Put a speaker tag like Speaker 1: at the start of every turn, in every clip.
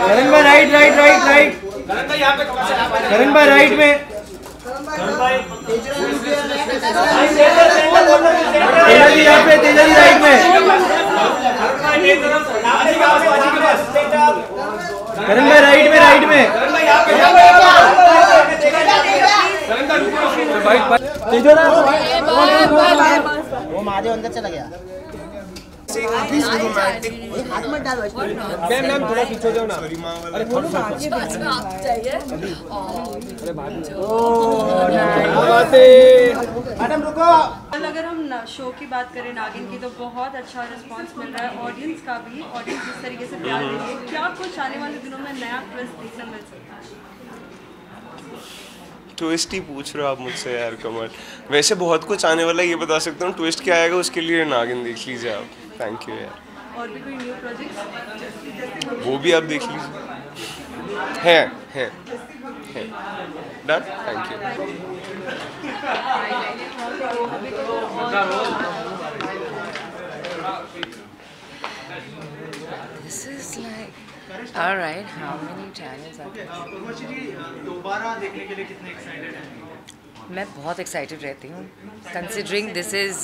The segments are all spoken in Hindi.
Speaker 1: करण भाई right right right right. Karan भाई राइट में। तेजा जी यहाँ पे, तेजा जी राइट में। करण भाई राइट में, राइट में। तेजो ना वो महादेव अंदर चला गया। मैम थोड़ा पीछे जाओ ना। अरे थोड़ा सा आप चाहिए। मैडम रुको।
Speaker 2: अगर हम शो की बात करें नागिन की, तो बहुत अच्छा रिस्पांस मिल रहा है ऑडियंस का भी। ऑडियंस जिस तरीके से प्यार दे रही है, क्या कुछ आने वाले दिनों में नया ट्विस्ट देखने मिल सकता है?
Speaker 3: ट्विस्ट ही पूछ रहे हो आप मुझसे यार कमल। वैसे बहुत कुछ आने वाला है, ये बता सकता हूँ। ट्विस्ट क्या आएगा उसके लिए नागिन देख लीजिए आप। थैंक यू यार।
Speaker 2: और भी कोई न्यू प्रोजेक्ट्स?
Speaker 3: वो भी आप देख लीजिए। है done. Thank you.
Speaker 4: This is like, all right. How many channels are there?
Speaker 1: दोबारा देखने के लिए कितने एक्साइटेड हैं?
Speaker 4: मैं बहुत एक्साइटेड रहती हूँ, considering this is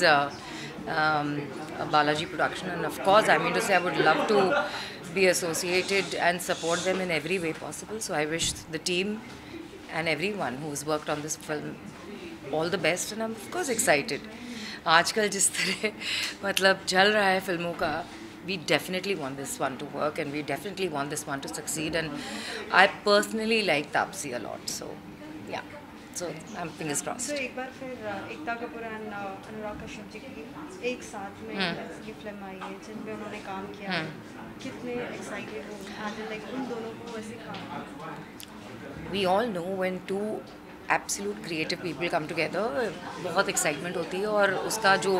Speaker 4: a Balaji production, and of course I mean to say I would love to be associated and support them in every way possible. So I wish the team and everyone who's worked on this film all the best, and I'm of course excited. आजकल जिस तरह मतलब चल रहा है फिल्मों का, we definitely want this one to work, and we definitely want this one to succeed, and I personally like Taapsee a lot, so yeah, so I'm fingers crossed.
Speaker 2: तो एक बार फिर एकता कपूर और अनुराग कश्यप जी की एक साथ में ये फिल्म आई है जिनमें उन्होंने काम किया है, कितने एक्साइटेड हो आज लाइक उन दोनों को ऐसे काम?
Speaker 4: We all know when two absolute creative people come together, बहुत एक्साइटमेंट होती है और उसका जो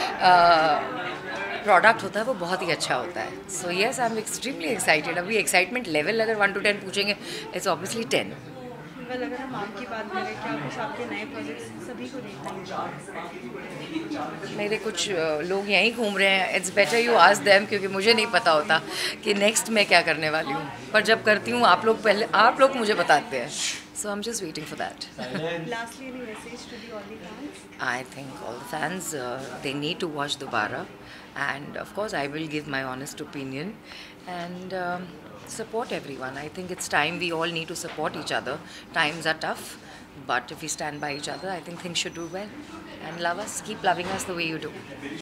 Speaker 4: प्रोडक्ट होता है वो बहुत ही अच्छा होता है. So yes, I am extremely excited. अभी एक्साइटमेंट लेवल अगर 1 to 10 पूछेंगे, इट्स ऑब्वियसली 10.
Speaker 2: वेल अगर हम आपकी बात करें, क्या कुछ आपके नए प्रोजेक्ट्स सभी को देखना है?
Speaker 4: मेरे कुछ लोग यहीं घूम रहे हैं. It's better you ask them, क्योंकि मुझे नहीं पता होता कि नेक्स्ट मैं क्या करने वाली हूँ. पर जब करती हूँ आप लोग मुझे बताते हैं. So I'm just waiting for that.
Speaker 2: Lastly, any message to all the fans?
Speaker 4: I think all the fans, they need to watch Dobara, and of course I will give my honest opinion, and support everyone. I think it's time we all need to support each other. Times are tough, but if we stand by each other, I think things should do well. And love us, keep loving us the way you do.